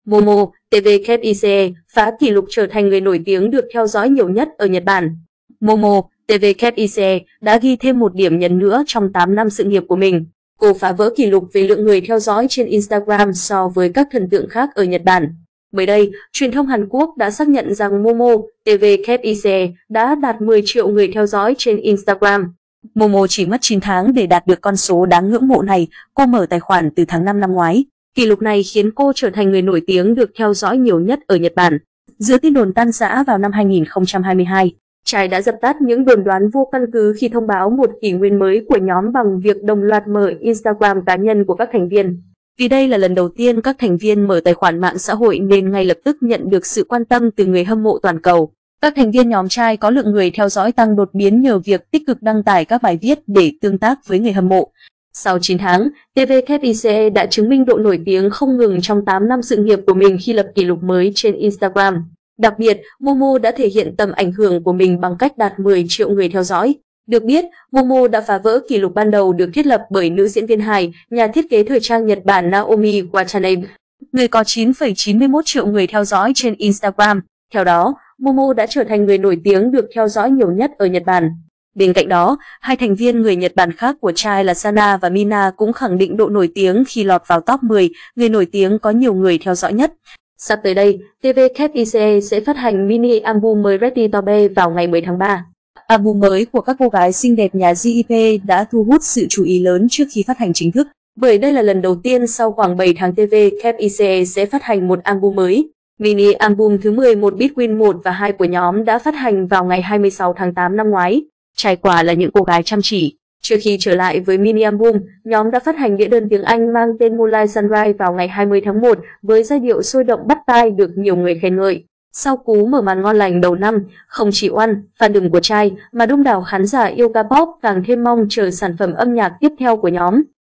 Momo, TVKICE phá kỷ lục trở thành người nổi tiếng được theo dõi nhiều nhất ở Nhật Bản. Momo, TVKICE đã ghi thêm một điểm nhấn nữa trong 8 năm sự nghiệp của mình. Cô phá vỡ kỷ lục về lượng người theo dõi trên Instagram so với các thần tượng khác ở Nhật Bản. Mới đây, truyền thông Hàn Quốc đã xác nhận rằng Momo, TVKICE đã đạt 10 triệu người theo dõi trên Instagram. Momo chỉ mất 9 tháng để đạt được con số đáng ngưỡng mộ này, cô mở tài khoản từ tháng 5 năm ngoái. Kỷ lục này khiến cô trở thành người nổi tiếng được theo dõi nhiều nhất ở Nhật Bản. Giữa tin đồn tan rã vào năm 2022, Chai đã dập tắt những đồn đoán vô căn cứ khi thông báo một kỷ nguyên mới của nhóm bằng việc đồng loạt mở Instagram cá nhân của các thành viên. Vì đây là lần đầu tiên các thành viên mở tài khoản mạng xã hội nên ngay lập tức nhận được sự quan tâm từ người hâm mộ toàn cầu. Các thành viên nhóm Chai có lượng người theo dõi tăng đột biến nhờ việc tích cực đăng tải các bài viết để tương tác với người hâm mộ. Sau 9 tháng, TVKICE đã chứng minh độ nổi tiếng không ngừng trong 8 năm sự nghiệp của mình khi lập kỷ lục mới trên Instagram. Đặc biệt, Momo đã thể hiện tầm ảnh hưởng của mình bằng cách đạt 10 triệu người theo dõi. Được biết, Momo đã phá vỡ kỷ lục ban đầu được thiết lập bởi nữ diễn viên hài, nhà thiết kế thời trang Nhật Bản Naomi Watanabe, người có 9,91 triệu người theo dõi trên Instagram. Theo đó, Momo đã trở thành người nổi tiếng được theo dõi nhiều nhất ở Nhật Bản. Bên cạnh đó, hai thành viên người Nhật Bản khác của Chai là Sana và Mina cũng khẳng định độ nổi tiếng khi lọt vào top 10 người nổi tiếng có nhiều người theo dõi nhất. Sắp tới đây, TVKICE sẽ phát hành mini album mới Ready to Be vào ngày 10 tháng 3. Album mới của các cô gái xinh đẹp nhà JYP đã thu hút sự chú ý lớn trước khi phát hành chính thức, bởi đây là lần đầu tiên sau khoảng 7 tháng TVKICE sẽ phát hành một album mới. Mini album thứ 11 Between 1 và 2 của nhóm đã phát hành vào ngày 26 tháng 8 năm ngoái. Trải qua là những cô gái chăm chỉ. Trước khi trở lại với mini album, nhóm đã phát hành đĩa đơn tiếng Anh mang tên Moonlight Sunrise vào ngày 20 tháng 1 với giai điệu sôi động bắt tai được nhiều người khen ngợi. Sau cú mở màn ngon lành đầu năm, không chỉ Oan, fandom của Chai mà đông đảo khán giả yêu K-pop càng thêm mong chờ sản phẩm âm nhạc tiếp theo của nhóm.